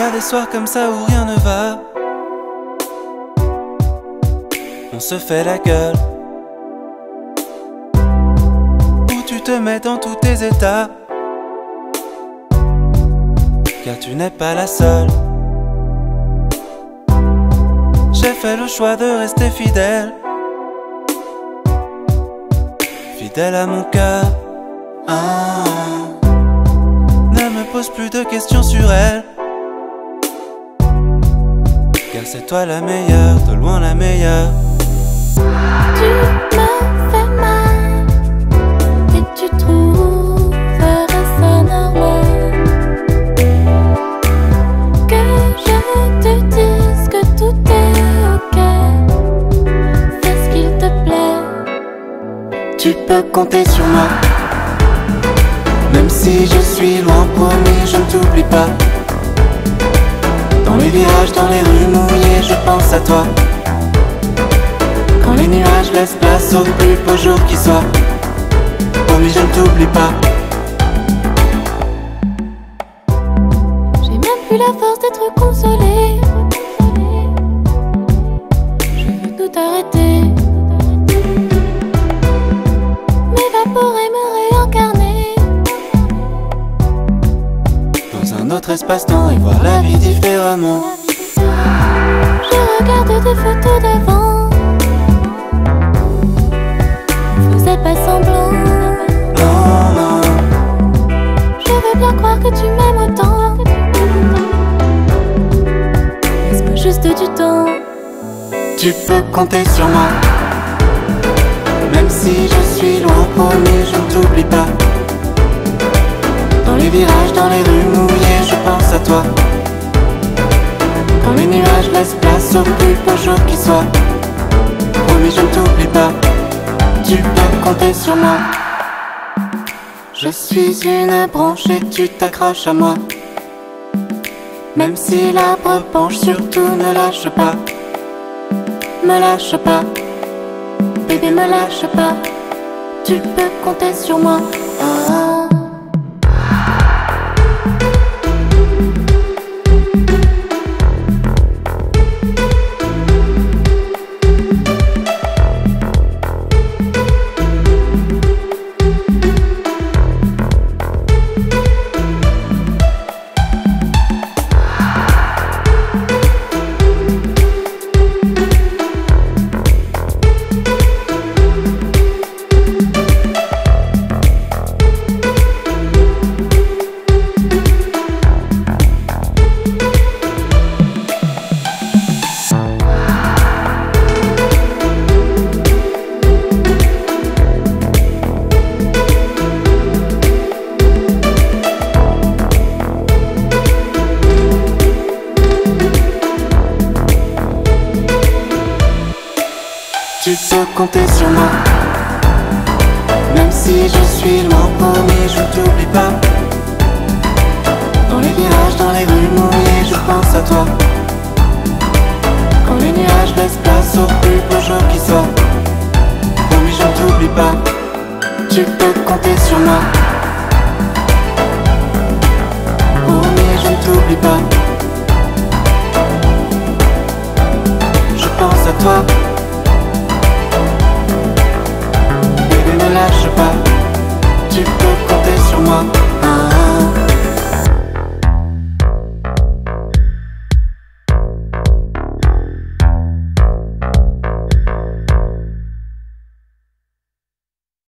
a des soirs comme ça où rien ne va. On se fait la gueule. Où tu te mets dans tous tes états. Car tu n'es pas la seule. J'ai fait le choix de rester fidèle. Fidèle à mon cœur. Ne me pose plus de questions sur elle. Car c'est toi la meilleure, de loin la meilleure. Tu me fais mal et tu trouverais ça normal que je te dise que tout est ok. Fais ce qu'il te plaît. Tu peux compter sur moi. Même si je suis loin, promis, je ne t'oublie pas. Dans les virages, dans les rues mouillées, je pense à toi. Quand les nuages laissent place au plus beau jour qui soit, promis, je ne t'oublie pas. J'ai même plus la force d'être consolée. Je veux tout arrêter, m'évaporer, me réincarner dans un autre espace-temps et voir la vie différemment. Je regarde des photos d'avant. Faisais pas semblant. Non, non. Je veux bien croire que tu m'aimes autant. Laisse-moi juste du temps. Tu peux compter sur moi. Même si je suis loin, promis, je ne t'oublie pas. Dans les virages, dans les rues mouillées, je pense à toi. Quand les nuages laissent place au plus beau jour qui soit, promis, je ne t'oublie pas. Tu peux compter sur moi. Je suis une branche et tu t'accroches à moi. Même si l'arbre penche, surtout ne lâche pas. Me lâche pas, bébé, me lâche pas. Tu peux compter sur moi. Tu peux compter sur moi. Même si je suis loin, promis, je ne t'oublie pas. Dans les virages, dans les rues mouillées, je pense à toi. Quand les nuages laissent place au plus beau jour qui soit, promis, je ne t'oublie pas. Tu peux compter sur moi. Promis, je ne t'oublie pas. Je pense à toi. Ne lâche pas, tu peux compter sur moi.